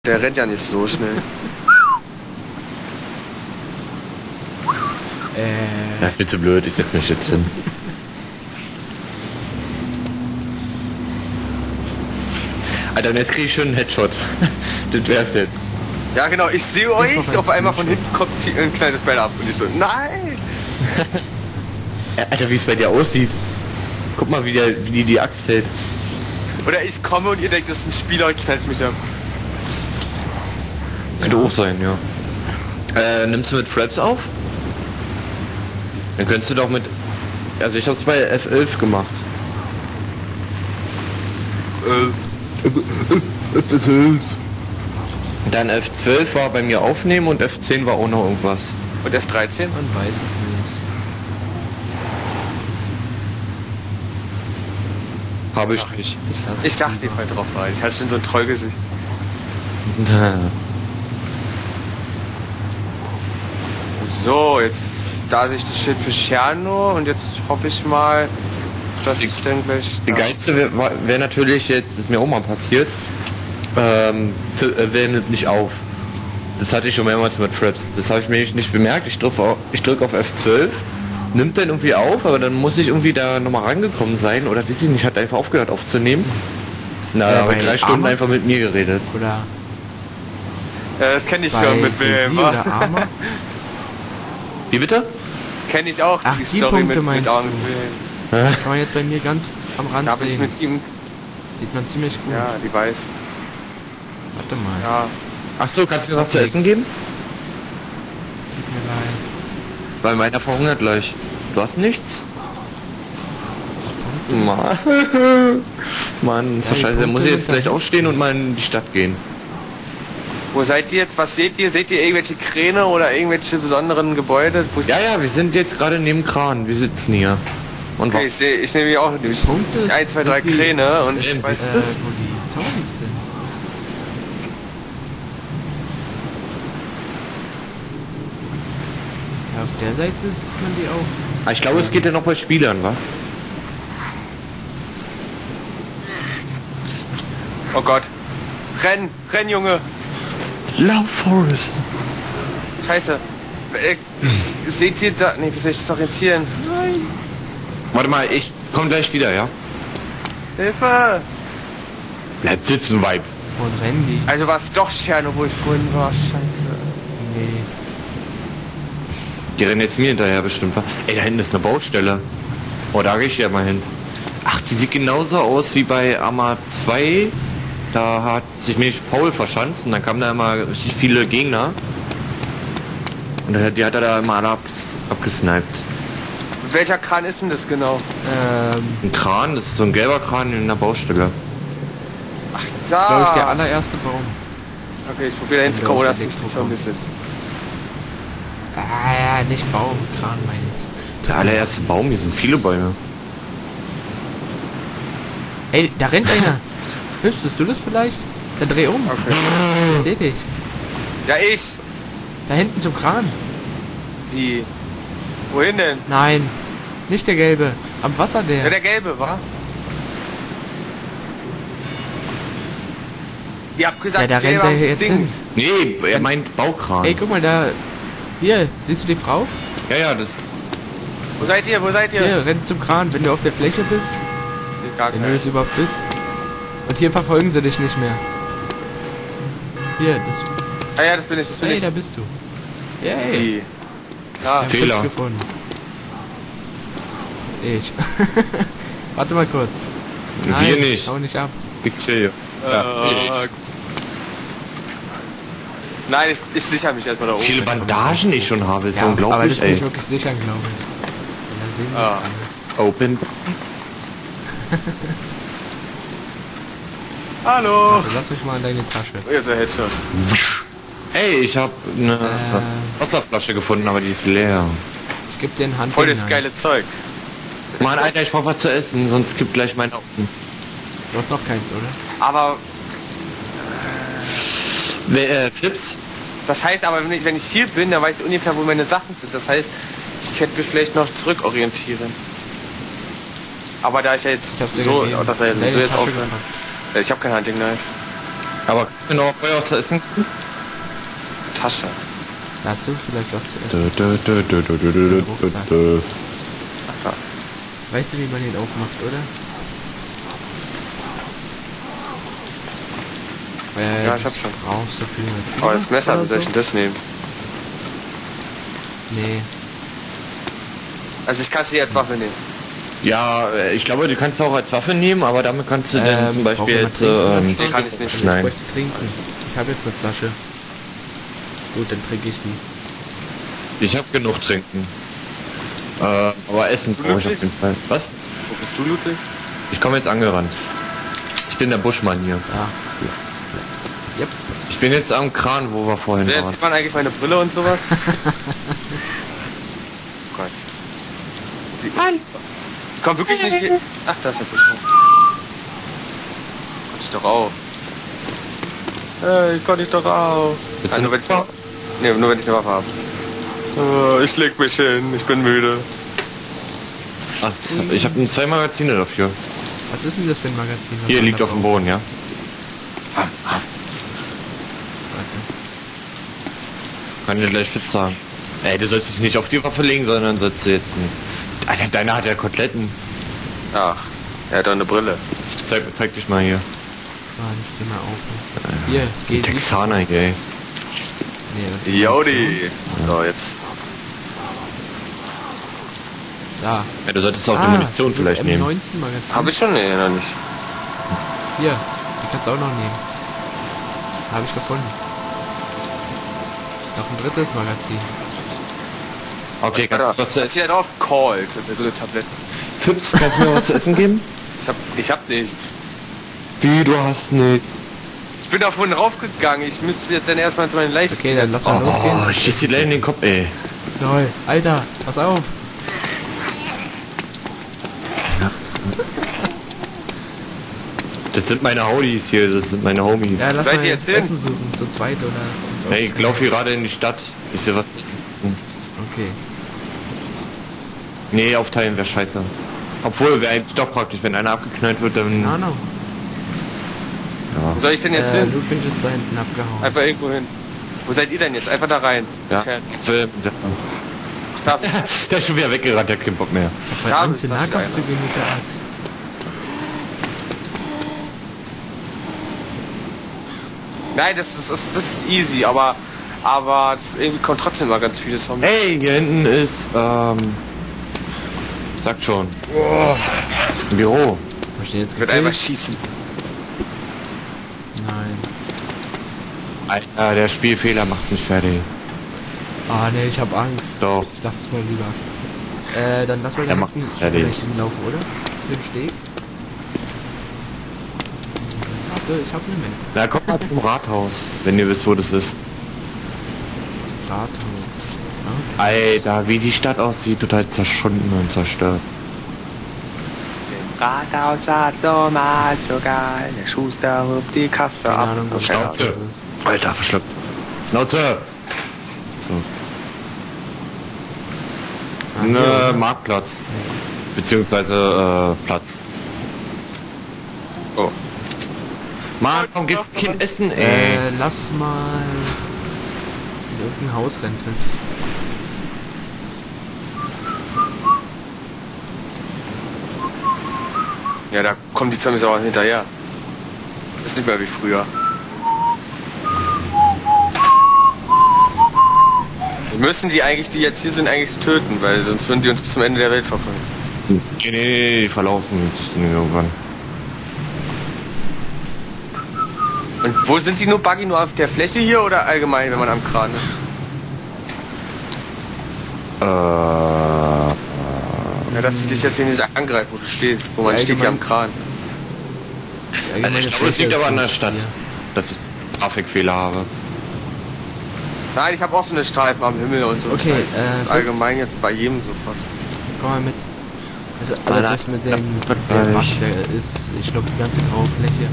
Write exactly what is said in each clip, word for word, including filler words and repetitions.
Der rennt ja nicht so schnell. Äh. Das ist mir zu blöd, ich setz mich jetzt hin. Alter, jetzt krieg ich schon einen Headshot. Das wär's jetzt. Ja genau, ich sehe euch, auf einmal von hinten kommt ein kleines Bein ab und ich so, nein! Alter, wie es bei dir aussieht. Guck mal, wie, der, wie die die Axt hält. Oder ich komme und ihr denkt, das ist ein Spieler und knallt mich ab. Könnte auch sein, ja. Äh, nimmst du mit Fraps auf? Dann könntest du doch mit... Also ich hab's bei F elf gemacht. F elf. Dann F zwölf war bei mir aufnehmen und F zehn war auch noch irgendwas. Und F dreizehn? Man weiß es nicht. Habe ich nicht. Ich dachte, ihr fallt drauf rein. Ich hatte schon so ein Trollgesicht. So, jetzt da sich das Schild für Tscherno und jetzt hoffe ich mal, dass ich dann gleich... Die geilste wäre wär natürlich, jetzt ist mir auch mal passiert, ähm, äh, wer nimmt nicht auf. Das hatte ich schon mehrmals mit Fraps. Das habe ich mir nicht bemerkt. Ich drücke auf, ich drück auf F zwölf, nimmt dann irgendwie auf, aber dann muss ich irgendwie da nochmal rangekommen sein oder weiß ich nicht, hat einfach aufgehört aufzunehmen. Na, ja, aber drei Stunden einfach mit mir geredet. Oder? Ja, das kenne ich schon mit wem. Oder Arma? Wie bitte? Das kenne ich auch, Ach, die, die Story Punkte mit, mit meinst Armin du? Wilhelm. Kann man jetzt bei mir ganz am Rand Da habe ich sehen. mit ihm... Sieht man ziemlich gut. Ja, die weiß. Warte mal. Ja. Ach so, kannst du mir was zu essen geben? Tut mir leid. Weil meiner verhungert gleich. Du hast nichts? Mann, Mann, ist doch Ja, die scheiße. Dann muss ich Punkte jetzt sind gleich da aufstehen und mal in die Stadt gehen. Wo seid ihr jetzt? Was seht ihr? Seht ihr irgendwelche Kräne oder irgendwelche besonderen Gebäude? Wo ich Ja, ja, wir sind jetzt gerade neben Kran. Wir sitzen hier. Und okay, ich sehe ich nehme hier auch nämlich Punkte ein, zwei, drei sind die- Kräne und ich Ähm, weiß... siehst Äh, du? wo die Zombies sind. Ja, auf der Seite sieht man die auch. Ah, ich glaube, es geht ja noch bei Spielern, wa? Oh Gott. Renn! Renn, Junge! Lauf, Forest. Scheiße. Äh, seht ihr da... Nee, wie soll ich das orientieren? Nein. Warte mal, ich komm gleich wieder, ja? Hilfe! Bleib sitzen, Weib. Und rennen die. Also war es doch Tscherno, wo ich vorhin war. Scheiße. Nee. Die rennen jetzt mir hinterher bestimmt, wa? Ey, da hinten ist eine Baustelle. Oh, da gehe ich ja mal hin. Ach, die sieht genauso aus wie bei Arma zwei. Da hat sich nämlich Paul verschanzt und dann kamen da immer richtig viele Gegner. Und die hat er da immer alle abges abgesniped. Und welcher Kran ist denn das genau? Ähm, Ein Kran, das ist so ein gelber Kran in einer Baustelle. Ach, glaube ich, der da! allererste Baum. Okay, ich probiere da hinzukommen, oder dass mich die Zombies sitzt. Ah, ja, nicht Baum, Kran meine ich. Der allererste Baum, hier sind viele Bäume. Ey, da rennt einer. Hörst du das vielleicht? Dann dreh um. Okay. Ich seh dich. Ja, ich! Da hinten zum Kran. Wie? Wohin denn? Nein, nicht der gelbe. Am Wasser der. Ja, der gelbe, war? Ihr habt gesagt, Ja, da der rennt war er jetzt Dings. Nee, er meint Baukran. Ey, guck mal da. Hier, siehst du die Frau? Ja, ja, das... Wo seid ihr? Wo seid ihr? Hier, rennt zum Kran, wenn du auf der Fläche bist. Ich sehe gar Wenn du keinen. das überhaupt bist. Und hier verfolgen sie dich nicht mehr. Hier, das. Ah ja, das bin ich, das bin Hey, ich. da bist du. Yay. Wie? Ich Ja, hab Fehler. Fritz gefunden. Ich. Warte mal kurz. Wir nicht. Hau nicht ab. Ich sehe. Ja, Äh, ich. Nein, ich, ich sichere mich erstmal da Wie oben. viele Bandagen ich schon habe, ist Ja, aber das unglaublich, ist ey. nicht wirklich sicher, glaube ich. Ja, sehen wir Ah. alle. Open. Hallo! Also lass mich mal in deine Tasche. Ihr seid Headshot. Ey, ich habe eine Äh. Wasserflasche gefunden, aber die ist leer. Ich geb dir einen Hand. Voll das geile Zeug. Mann, Alter, ich brauch was zu essen, sonst kippt gleich mein Augen. Du hast noch keins, oder? Aber Wer, äh, Flips? das heißt aber, wenn ich, wenn ich hier bin, dann weiß ich ungefähr, wo meine Sachen sind. Das heißt, ich könnte mich vielleicht noch zurückorientieren. Aber da ich ja jetzt Ich hab's dir so, gegeben. oh, das war ja Deine so jetzt Tasche aufhören. gepackt. Ja, ich habe kein Hunting Knife. Aber kannst du mir noch vorher was zu essen? Tasche. Hast du vielleicht was zu essen? Dö, dö, dö, dö, dö, dö, dö, dö. Ja. Weißt du, wie man den aufmacht, oder? Äh, Ja, ich hab schon. Brauchst du viel mit Aber das Messer, oder wie soll ich so? denn das nehmen? Nee. Also ich kann sie als Waffe nehmen. Ja, äh, ich glaube, du kannst auch als Waffe nehmen, aber damit kannst du dann Ähm, zum brauchen Beispiel wir jetzt... mal Äh, trinken? ähm, Nee, kann ich nicht. Ich Nein. möchte trinken. Ich habe jetzt eine Flasche. Gut, dann trinke ich die. ich habe genug trinken. Äh, aber Essen Bist du brauche ich auf glücklich? jeden Fall. Was? Wo bist du, Ludwig? Ich komme jetzt angerannt. Ich bin der Buschmann hier. Ja. Yep. Ich bin jetzt am Kran, wo wir vorhin Wer waren. sieht man eigentlich meine Brille und sowas? oh Gott. Die, Mann! Ich komm wirklich nicht hier. Ach, da ist der Busch. Konnte ich doch auf. Hey, ich konnte ich doch auf. Willst Ah, du nur wenn ich noch- eine, nee, nur wenn ich eine Waffe habe. Oh, ich leg mich hin, ich bin müde. Ach, ich habe zwei Magazine dafür. Was ist denn das für ein Magazin? was Hier man liegt da auf dem braucht? Boden, ja. Warte. Kann dir gleich fit sagen. Ey, du sollst dich nicht auf die Waffe legen, sondern sollst du jetzt nicht. Alter, deiner hat ja Koteletten. Ach, er hat doch eine Brille. Zeig, zeig dich mal hier. Ah, ich steh mal auf. Hier, geh. Texaner hier, ey. Nee, das- Jodi! So, jetzt. Da. Ja, du solltest auch Ah, die Munition das vielleicht M nehmen. neunzehn Magazin. Habe ich schon? Nee, noch nicht. Hier, die kannst du auch noch nehmen. Habe ich gefunden. Noch ein drittes Magazin. Okay, kannst du was zu Was essen? hier drauf? Called. Das ist so eine Tablette. Fips, kannst du mir was zu essen geben? Ich hab, ich hab nichts. Wie, du hast nicht. Ich bin da vorhin raufgegangen. Ich müsste jetzt dann erstmal zu meinen Leichen. Okay, dann lass mal losgehen. Oh, ich schieß die Lane in den Kopf, ey. Lol, Alter, pass auf. Das sind meine Howdies hier, das sind meine Homies. Ja, lass Seid mal ihr jetzt hin? Essen suchen, zu zweit oder... Hey, ich laufe hier gerade in die Stadt. Ich will was essen. Okay. Nee, aufteilen wäre scheiße. Obwohl, wäre eigentlich doch praktisch, wenn einer abgeknallt wird, dann... Ah, no. Wo soll ich denn jetzt Äh, hin? Ludwig ist da hinten abgehauen. Einfach irgendwo hin. Wo seid ihr denn jetzt? Einfach da rein. Ja, Chat. Film. Da, Der ist schon wieder weggerannt, der hat keinen Bock mehr. Verdammte da steht Nahkampfzüge mit der Axt. nein, das ist, das ist easy, aber aber das irgendwie kommt trotzdem mal ganz viele Zombies. Hey, hier hinten ist, ähm... Sagt schon. Ein Büro. Hab ich den jetzt Ich würde gekillt? einfach schießen. Nein. Alter, der Spielfehler macht mich fertig. Ah, ne, ich hab Angst. Doch. Ich lass es mal lieber. Äh, dann lass mal Der da macht hinten mich fertig. vielleicht hinlaufen, oder? Für den Steg. Warte, ich hab ne Menge. Na, kommt mal zum Rathaus, wenn ihr wisst, wo das ist. Rathaus. Ja. Alter, wie die Stadt aussieht, total zerschunden und zerstört. Rathaus hat so mal so geil, der Schuster rübt die Kasse Keine ab. Ahnung, wo Okay, das Schnauze. ist. Alter, verschluckt. Schnauze! So. Ah, hier, Ne, oder? Marktplatz. Beziehungsweise, äh, Platz. Oh. Mann, warum gibt's kein Essen, ey? Äh, lass mal in irgendein Haus rennen, Fips. Ja, da kommen die Zombies auch hinterher. Ist nicht mehr wie früher. Wir müssen die eigentlich, die jetzt hier sind, eigentlich töten, weil sonst würden die uns bis zum Ende der Welt verfolgen. Nee, nee, nee, die verlaufen sich dann irgendwann. Und wo sind die nur Buggy? Nur auf der Fläche hier oder allgemein, wenn man am Kran ist? Äh, Ja, dass sie dich jetzt hier nicht angreift, wo du stehst. Wo man Ja, steht hier am allgemein- Kran. Die also allgemeine ich glaube, es Fläche liegt aber ist an der gut Stadt, hier. dass ich Grafikfehler habe. Nein, ich habe auch so eine Streifen am Himmel und so. Okay, das heißt, das äh, ist allgemein jetzt bei jedem so fast. Komm mal mit. Also Nein, alles nein, mit dem, das der nicht. Macht, der ist, ich glaube, die ganze graue Fläche.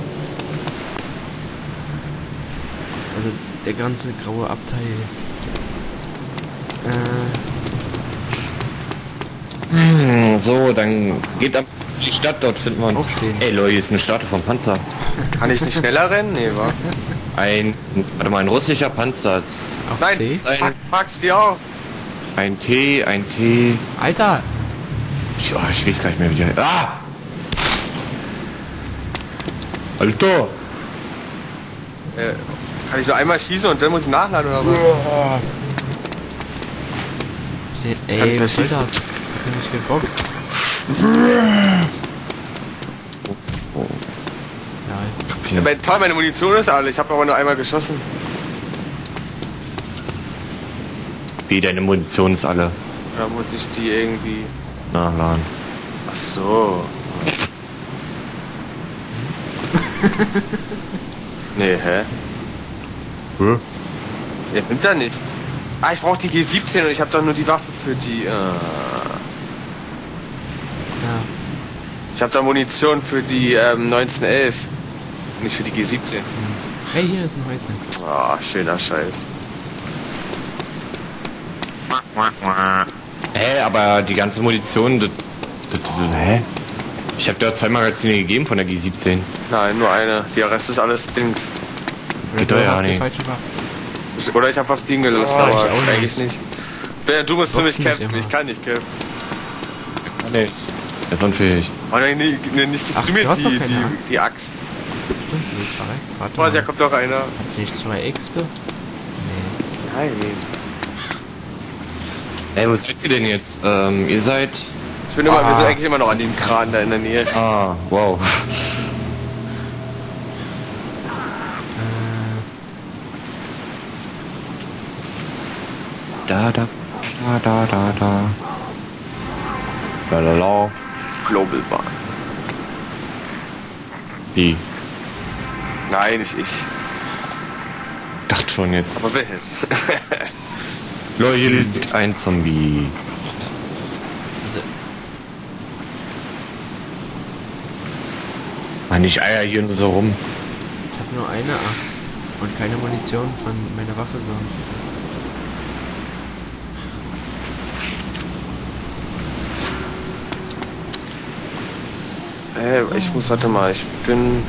Also der ganze graue Abteil. Äh, Hm, so, dann geht ab die Stadt, dort finden wir uns. Aufstehen. Ey Leute, hier ist eine Statue vom Panzer. Kann ich nicht schneller rennen? Nee, wa? Ein, warte mal, ein russischer Panzer. Das ist Auf Nein, C? ein- fuck, fuck's dir auch. ein T, ein T. Alter! Ich, oh, ich weiß gar nicht mehr, wie der... Ah! Alter! Äh, kann ich nur einmal schießen und dann muss ich nachladen oder was? Ey, Kann ich was soll schießen? das? Ich hab nicht gebockt. Ja, Ja, mein, toll, meine Munition ist alle. Ich habe aber nur einmal geschossen. Wie, deine Munition ist alle. Da muss ich die irgendwie... Nachladen. Ach so. Nee, hä? Hm? Ja, nimmt er nicht. Ah, ich brauche die G siebzehn und ich habe doch nur die Waffe für die... Äh, ja. ich habe da Munition für die ähm, neunzehnelf. Nicht für die G siebzehn. Hey, hier ist ein Häuschen. Ah, schöner Scheiß. Hä, aber die ganze Munition, das, das, das, hä? Ich habe dir zwei Magazine gegeben von der G siebzehn. Nein, nur eine. Der Rest ist alles Dings. Geht Du doch ja hast die nicht. falsche Waffe. Oder ich habe was liegen gelassen, Oh, aber ich auch nicht. eigentlich nicht. Wer, du musst für mich Doch nicht kämpfen. immer. Ich kann nicht kämpfen. Nee. Er ist unfähig. Oh nein, nee, nee, nicht gibst Ach, du mir du hast die, doch keine die, Axt. die Axt. Stimmt, du bist verreckt. Warte Was, mal. ja kommt doch einer. Hat sie nicht zwei Äxte? Nee. Nein. Ey, wo seid ihr denn jetzt? Ähm, ihr seid... Ich bin immer, wir sind Ah. eigentlich immer noch an dem Kran da in der Nähe. Ah, wow. Äh, Da, da, da, da, da, da. Lalala. Global Bahn. Wie? Nein, nicht ich. Dacht schon jetzt. Aber wer? Leute, hier liegt ein Zombie. Mann, ich eier hier nur so rum. ich hab nur eine Axt. Und keine Munition von meiner Waffe sonst. äh, ich muss, warte mal, ich bin...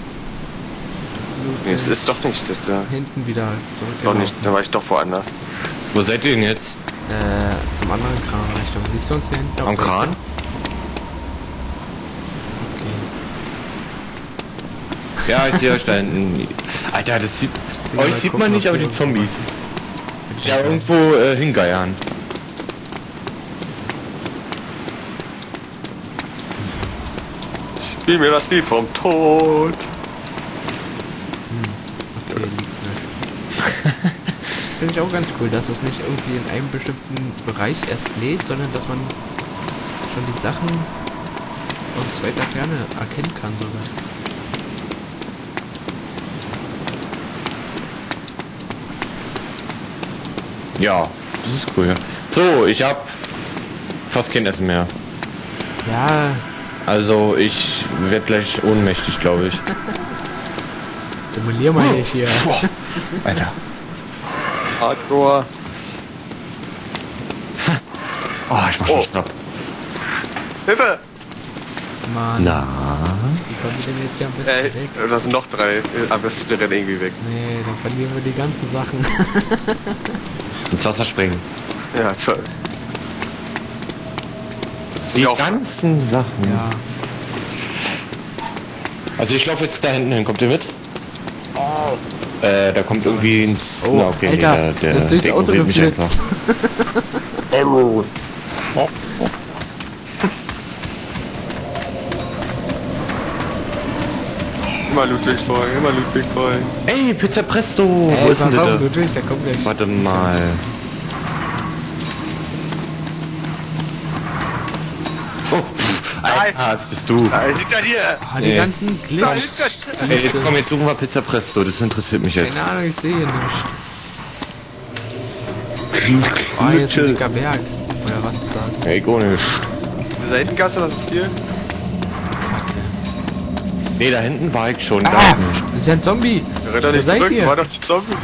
Nee, es ist doch nicht das da. Hinten wieder zurück. Doch nicht, da war ich doch woanders. Wo seid ihr denn jetzt? Äh, zum anderen Kranrichtung. Siehst du uns hier hinten? auf Am der Kran? Ecke? Okay. Ja, ich sehe euch da hinten. Alter, das sieht... will mal Euch sieht gucken, man nicht, ob aber hier die Zombies. irgendwo- Ja, irgendwo äh, hingeiern. Spiel mir das Lied vom Tod. Okay, liegt nicht. Finde ich auch ganz cool, dass es nicht irgendwie in einem bestimmten Bereich erst lädt, sondern dass man schon die Sachen aus weiter Ferne erkennen kann sogar. Ja, das ist cool. So, ich hab fast kein Essen mehr. Ja, Also ich werde gleich ohnmächtig, glaube ich. simulier mal nicht hier. Boah, Alter. Hardcore. Oh, ich mach Oh. schon Schnapp. Hilfe! Mann, Na? wie kommen wir denn jetzt hier am besten Äh, weg? das sind noch drei. Am besten wir rennen irgendwie weg. Nee, dann verlieren wir die ganzen Sachen. Ins Wasser springen. Ja, toll. Das ist Die ja auch ganzen Sachen. Ja. Also ich laufe jetzt da hinten hin. Kommt ihr mit? Äh, da kommt irgendwie ins... Oh, Na, okay, Alter, nee, der, das der, ist durchs Auto ignoriert mich geflitzt. einfach. immer Ludwig folgen, immer Ludwig folgen. Ey, Pizza Presto! Ey, Wo ist denn pass auf, der? du durch, der kommt gleich. Warte mal. Oh, pff, Nein. Alter, das bist du. Da hinter dir! Ah, die Nee. ganzen Da Glitch. hinter dir! Ey, jetzt komm, jetzt suchen wir Pizza Presto. Das interessiert mich jetzt. Keine Ahnung, ich sehe hier nichts. Ah, hier ist ein dicker Berg. Oder was ist das? Ey, gar nicht. Diese Seitengasse, was ist hier? Kacke. Nee, da hinten war ich schon. Da Ah, ist nicht. das ist ja ein Zombie. Rennt doch Wo nicht seid zurück, ihr? war doch die Zombie.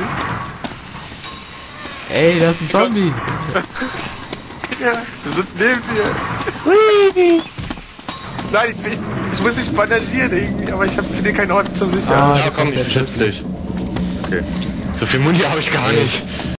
Ey, das ist ein Zombie. Ja, wir sind neben dir. Nein, ich, ich, ich muss dich bandagieren irgendwie, aber ich hab für dir keinen Ort zum Sichern. Ah, Ja komm, ich beschütze dich. Okay. So viel Muni habe ich gar nicht.